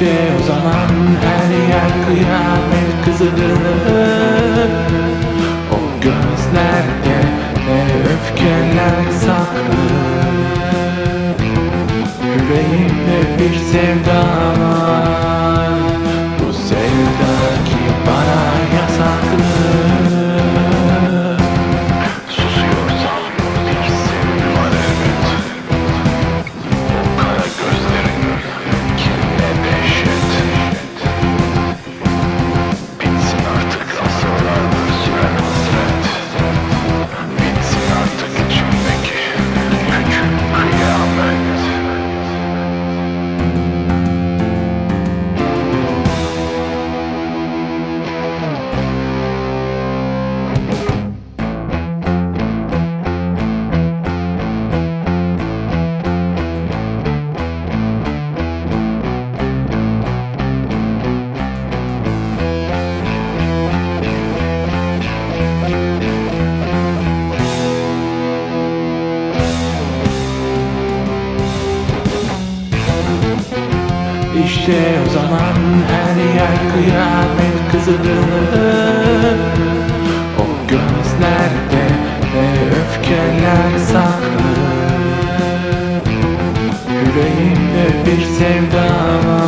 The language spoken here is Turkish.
İşte o zaman her yer kıyamet kızılır. O gözlerde ne öfkeler saklı. Yüreğimde bir sevda var. Bu sevda ki bana yasaklı. Susuyorsam hiç sevgi var elbet. O kara gözlerin kinle dehşet. Bitsin artık asırlardır süren hasret. Bitsin artık içimdeki küçük kıyamet. İşte o zaman her yer kıyamet kızılır. O gözlerde ne öfkeler saklı. Yüreğimde bir sevda var.